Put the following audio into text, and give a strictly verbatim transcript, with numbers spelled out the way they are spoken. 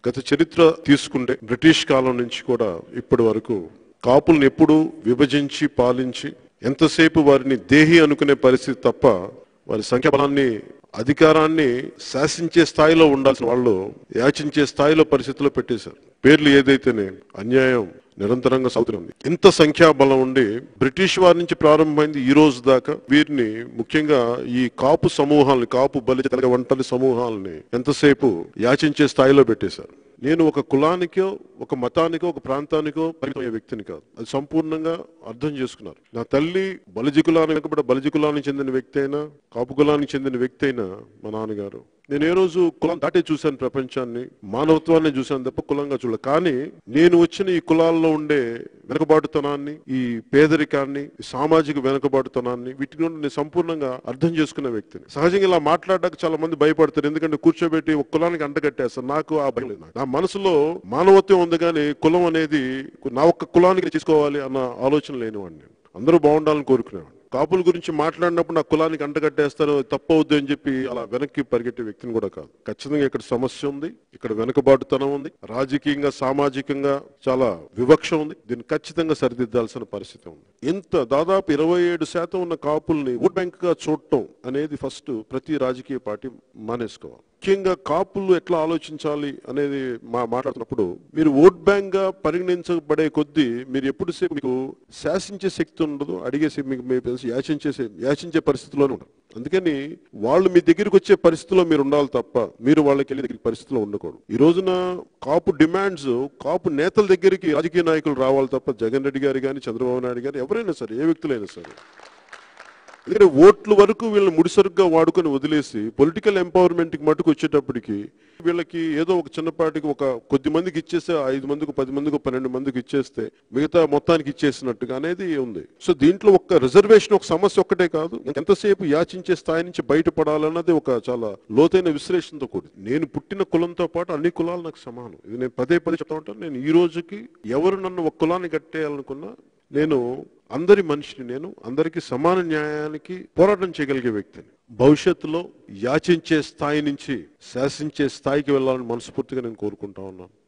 గత చరిత్ర తీసుకుంటే బ్రిటిష్ కాలం నుంచి కూడా ఇప్పటి వరకు కాపులను ఎప్పుడు విభజించి పాలించి ఎంతసేపు వారిని దేహి అనుకునే పరిస్థితి తప్ప వారి సంఖ్యాబలాన్ని అధికారాన్ని శాసించే స్థాయిలో ఉండాల్సిన వాళ్ళు యాచించే స్థాయిలో పరిస్థితుల్లో పెట్టేశారు. పేర్లు ఏదైతేనే అన్యాయం నిరంతరంగా సాగుతుంది. ఇంత సంఖ్యాబలం ఉండి బ్రిటిష్ వారి నుంచి ప్రారంభమైంది ఈ రోజు దాకా వీరిని ముఖ్యంగా ఈ కాపు సమూహాలని కాపు బలిజ తెలగ వంటలి సమూహాలని ఎంతసేపు యాచించే స్థాయిలో పెట్టేశారు. నేను ఒక కులానికో ఒక మతానికో ఒక ప్రాంతానికో పరిమితమయ్యే వ్యక్తిని కాదు. అది సంపూర్ణంగా అర్థం చేసుకున్నారు. నా తల్లి బలిజ కులానికి వెనుకబడ్డ బలిజ కులానికి చెందిన వ్యక్తి అయినా కాపు కులానికి చెందిన వ్యక్తి అయినా మా నాన్నగారు. నేను ఏ రోజు కులం దాటే చూశాను, ప్రపంచాన్ని మానవత్వాన్ని చూశాను తప్ప కులంగా చూడలేదు. కానీ నేను వచ్చిన ఈ కులాల్లో ఉండే వెనుకబాటుతనాన్ని, ఈ పేదరికాన్ని, సామాజిక వెనుకబాటుతనాన్ని వీటి నుండి నేను సంపూర్ణంగా అర్థం చేసుకున్న వ్యక్తిని. సహజంగా ఇలా మాట్లాడడానికి చాలా మంది భయపడతారు, ఎందుకంటే కూర్చోబెట్టి ఒక కులానికి అంటగట్టేస్తారు. నాకు ఆ భయం లేదు. నా మనసులో మానవత్వం ఉంది, కానీ కులం అనేది నా ఒక్క కులానికి తీసుకోవాలి అన్న ఆలోచన లేనివాడిని. అందరూ బాగుండాలని కోరుకునేవాడిని. కాపుల గురించి మాట్లాడినప్పుడు నా కులానికి అంటగట్టేస్తారు, తప్పవద్దు అని చెప్పి అలా వెనక్కి పరిగెట్టే వ్యక్తిని కూడా కాదు. ఖచ్చితంగా ఇక్కడ సమస్య ఉంది, ఇక్కడ వెనుకబాటుతనం ఉంది, రాజకీయంగా సామాజికంగా చాలా వివక్ష ఉంది. దీన్ని ఖచ్చితంగా సరిదిద్దాల్సిన పరిస్థితి ఉంది. ఇంత దాదాపు ఇరవై ఏడు శాతం ఉన్న కాపుల్ని ఓట్ బ్యాంక్ గా చూడటం అనేది ఫస్ట్ ప్రతి రాజకీయ పార్టీ మానేసుకోవాలి. ముఖ్యంగా కాపులు ఎట్లా ఆలోచించాలి అనేది మా మాట్లాడుతున్నప్పుడు మీరు ఓట్ బ్యాంక్ గా పరిగణించబడే కొద్దీ మీరు ఎప్పుడు సేపు మీకు శాసించే శక్తి ఉండదు, అడిగే మీకు యాచించే యాచించే పరిస్థితిలోనే ఉండదు. అందుకని వాళ్ళు మీ దగ్గరికి వచ్చే పరిస్థితిలో మీరు ఉండాలి తప్ప మీరు వాళ్ళకి వెళ్ళే దగ్గర పరిస్థితిలో ఉండకూడదు. ఈ రోజున కాపు డిమాండ్స్ కాపు నేతల దగ్గరికి రాజకీయ నాయకులు రావాలి తప్ప జగన్ రెడ్డి గారు కానీ చంద్రబాబు నాయుడు గారు ఎవరైనా సరే, ఏ వ్యక్తులైనా సరే. ఎందుకంటే ఓట్ల వరకు వీళ్ళని ముడిసరుగ్గా వాడుకొని వదిలేసి పొలిటికల్ ఎంపవర్మెంట్ కి మటుకు వచ్చేటప్పటికి వీళ్ళకి ఏదో ఒక చిన్నపాటికి ఒక కొద్ది మందికి ఇచ్చేస్తే ఐదు మందికి పది మందికి పన్నెండు మందికి ఇచ్చేస్తే మిగతా మొత్తానికి ఇచ్చేసినట్టుగా అనేది ఉంది. సో దీంట్లో ఒక రిజర్వేషన్ ఒక సమస్య ఒక్కటే కాదు, ఎంతసేపు యాచించే స్థాయి నుంచి బయటపడాలన్నది ఒక చాలా లోతైన విశ్లేషణతో కూడి. నేను పుట్టిన కులంతో పాటు అన్ని కులాలు నాకు సమానం. ఇది నేను పదే పదే చెప్తా ఉంటాను. నేను ఈ రోజుకి ఎవరు నన్ను ఒక కులాన్ని కట్టేయాలనుకున్నా నేను అందరి మనిషిని, నేను అందరికీ సమాన న్యాయానికి పోరాటం చేయగలిగే వ్యక్తిని. భవిష్యత్తులో యాచించే స్థాయి నుంచి శాసించే స్థాయికి వెళ్ళాలని మనస్ఫూర్తిగా నేను కోరుకుంటా ఉన్నాను.